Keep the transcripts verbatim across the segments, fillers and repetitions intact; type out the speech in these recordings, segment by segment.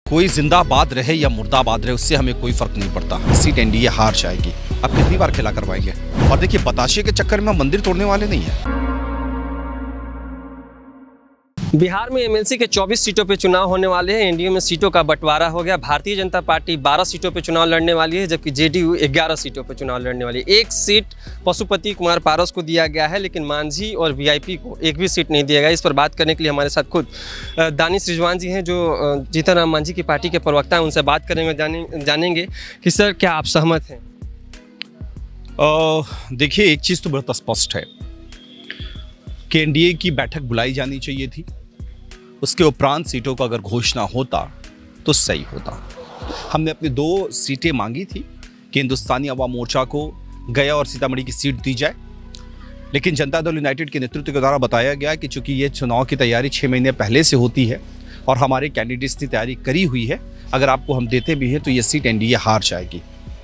कोई जिंदाबाद रहे या मुर्दाबाद रहे उससे हमें कोई फर्क नहीं पड़ता। सीट एनडीए हार जाएगी। अब कितनी बार खेला करवाएंगे? और देखिए, बताशे के चक्कर में हम मंदिर तोड़ने वाले नहीं हैं। बिहार में एमएलसी के चौबीस सीटों पे चुनाव होने वाले हैं। एनडीए में सीटों का बंटवारा हो गया। भारतीय जनता पार्टी बारह सीटों पे चुनाव लड़ने वाली है, जबकि जेडीयू ग्यारह सीटों पे चुनाव लड़ने वाली है। एक सीट पशुपति कुमार पारस को दिया गया है, लेकिन मांझी और वीआईपी को एक भी सीट नहीं दिया गया। इस पर बात करने के लिए हमारे साथ खुद दानिश रिजवान जी हैं, जो जीतन राम मांझी की पार्टी के प्रवक्ता हैं। उनसे बात करेंगे, जाने, जानेंगे कि सर क्या आप सहमत हैं? देखिए, एक चीज़ तो बहुत स्पष्ट है कि एनडीए की बैठक बुलाई जानी चाहिए थी। उसके उपरांत सीटों का अगर घोषणा होता तो सही होता। हमने अपनी दो सीटें मांगी थी कि हिंदुस्तानी अवाम मोर्चा को गया और सीतामढ़ी की सीट दी जाए, लेकिन जनता दल यूनाइटेड के नेतृत्व के द्वारा बताया गया कि चूंकि ये चुनाव की तैयारी छः महीने पहले से होती है और हमारे कैंडिडेट्स ने तैयारी करी हुई है, अगर आपको हम देते भी हैं तो ये सीट एनडीए हार जाएगी,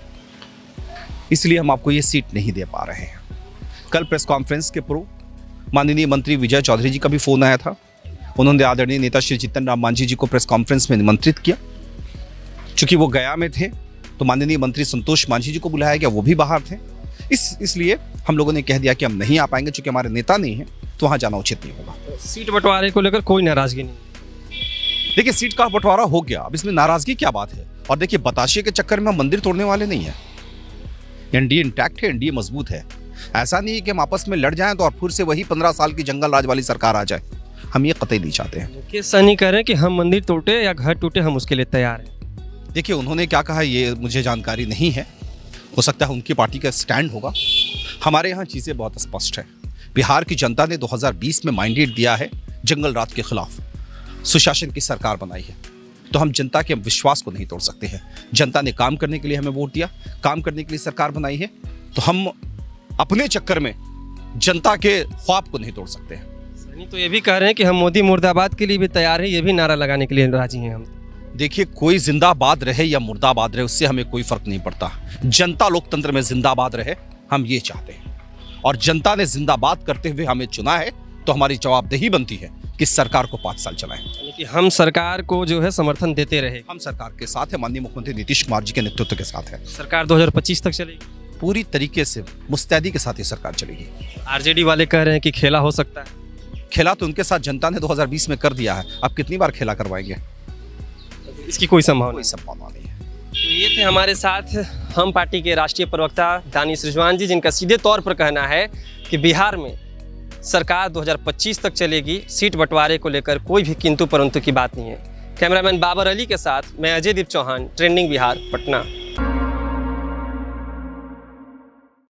इसलिए हम आपको ये सीट नहीं दे पा रहे हैं। कल प्रेस कॉन्फ्रेंस के पूर्व माननीय मंत्री विजय चौधरी जी का भी फोन आया था। उन्होंने आदरणीय नेता श्री जीतन राम मांझी जी को प्रेस कॉन्फ्रेंस में निमंत्रित किया। चूंकि वो गया में थे तो माननीय मंत्री संतोष मांझी जी को बुलाया गया, वो भी बाहर थे। इस इसलिए हम लोगों ने कह दिया कि हम नहीं आ पाएंगे, चूंकि हमारे नेता नहीं है तो वहाँ जाना उचित नहीं होगा। सीट बंटवारे को लेकर कोई नाराजगी नहीं? देखिए, सीट का बंटवारा हो गया, अब इसमें नाराजगी क्या बात है? और देखिए, बताशे के चक्कर में हम मंदिर तोड़ने वाले नहीं है। एनडीए इंटैक्ट है, एनडीए मजबूत है। ऐसा नहीं है कि हम आपस में लड़ जाएं तो और फिर से वही पंद्रह साल की जंगल राज वाली सरकार आ जाए। हम ये कतई नहीं चाहते हैं। ऐसा नहीं कह रहे कि हम मंदिर टूटे या घर टूटे, हम उसके लिए तैयार हैं। देखिए, उन्होंने क्या कहा ये मुझे जानकारी नहीं है, हो सकता है उनकी पार्टी का स्टैंड होगा। हमारे यहाँ चीज़ें बहुत स्पष्ट है। बिहार की जनता ने दो हज़ार बीस में मैंडेट दिया है जंगल राज के खिलाफ सुशासन की सरकार बनाई है, तो हम जनता के विश्वास को नहीं तोड़ सकते हैं। जनता ने काम करने के लिए हमें वोट दिया, काम करने के लिए सरकार बनाई है, तो हम अपने चक्कर में जनता के ख्वाब को नहीं तोड़ सकते हैं। नहीं तो ये भी कह रहे हैं कि हम मोदी मुर्दाबाद के लिए भी तैयार हैं, ये भी नारा लगाने के लिए राजी हैं हम। देखिए, कोई जिंदाबाद रहे या मुर्दाबाद रहे उससे हमें कोई फर्क नहीं पड़ता। जनता लोकतंत्र में जिंदाबाद रहे, हम ये चाहते हैं। और जनता ने जिंदाबाद करते हुए हमें चुना है, तो हमारी जवाबदेही बनती है कि सरकार को पाँच साल चलाएं। कि हम सरकार को जो है समर्थन देते रहे। हम सरकार के साथ है, माननीय मुख्यमंत्री नीतीश कुमार जी के नेतृत्व के साथ है। सरकार दो हजार पच्चीस तक चलेगी पूरी तरीके से, मुस्तैदी के साथ ये सरकार चलेगी। आरजेडी वाले कह रहे हैं कि खेला हो सकता है। खेला तो उनके साथ जनता ने दो हज़ार बीस में कर दिया है, अब कितनी बार खेला करवाएंगे? इसकी कोई संभावना कोई संभावना नहीं है। तो ये थे हमारे साथ हम पार्टी के राष्ट्रीय प्रवक्ता दानिश रिजवान जी, जिनका सीधे तौर पर कहना है कि बिहार में सरकार दो हज़ार पच्चीस तक चलेगी। सीट बंटवारे को लेकर कोई भी किंतु परंतु की बात नहीं है। कैमरामैन बाबर अली के साथ मैं अजय दीप चौहान, ट्रेंडिंग बिहार, पटना।